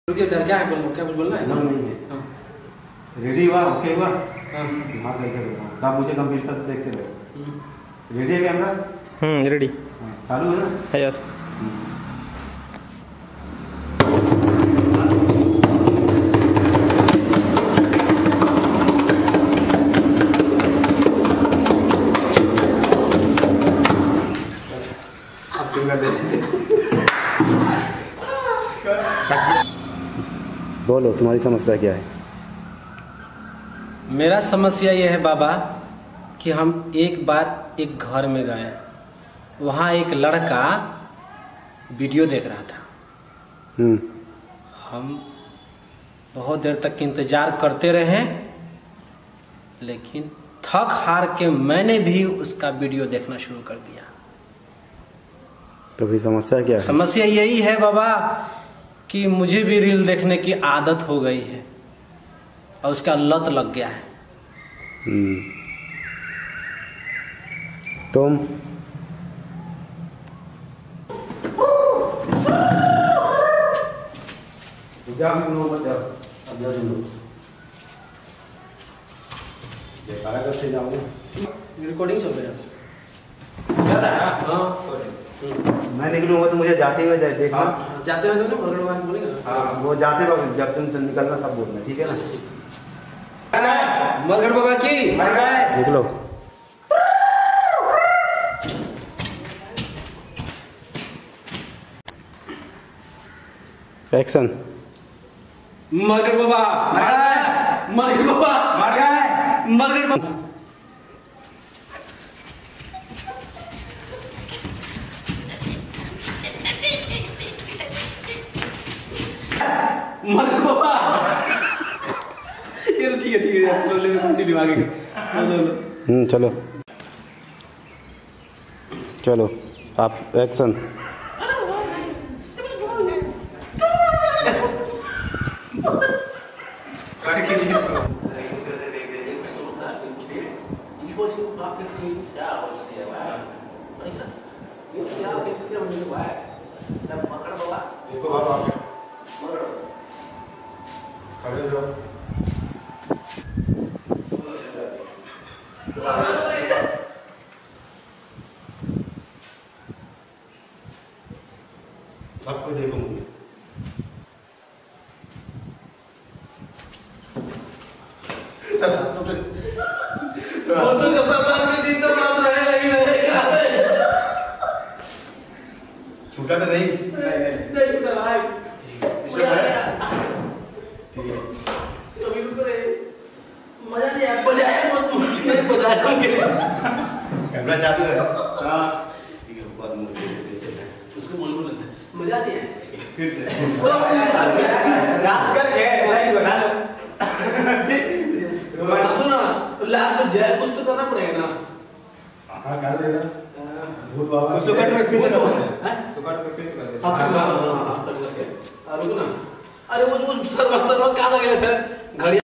डर क्या है, बोलो क्या कुछ बोलना है? नहीं है। हाँ। रेडी हुआ? ओके हुआ? हाँ। हाँ कैसे हुआ? आप मुझे गंभीरता से देखते रहे। रेडी है कैमरा? रेडी। चालू है ना? यस। बोलो तुम्हारी समस्या क्या है? मेरा समस्या यह है बाबा कि हम एक बार एक घर में गए, वहाँ एक लड़का वीडियो देख रहा था। हम बहुत देर तक इंतजार करते रहे, लेकिन थक हार के मैंने भी उसका वीडियो देखना शुरू कर दिया। तो फिर समस्या क्या है? समस्या यही है बाबा कि मुझे भी रील देखने की आदत हो गई है और उसका लत लग गया है। तुम रिकॉर्डिंग चल रही है। मैं निकलूंगा तो मुझे जाते हुए देखना। जाते हुए तो बोलेंगे ना। हाँ, वो जाते वक्त जब तुम निकलना तब बोलना, ठीक है ना? मरगढ़ बाबा की निकलो। एक्शन। मरगढ़ बाबा मरगढ़ बाबा मरगढ़ बाबा। मरगढ़ बाबा। ये ठीक है चलो ले कंटिन्यू आगे। चलो चलो आप एक्शन। खड़े हो जाओ। सबको देखो मुझे। छूटा तो नहीं? कैमरा चालू है? ठीक है, बाद में उसको मजा नहीं है। फिर से सुना लास्ट में जय कुछ तो करना पड़ेगा ना। हाँ कर लेना। भूत बाबा सुकट में फिर से रुको ना। अरे वो सर्व कहाँ लगे थे घड़ी।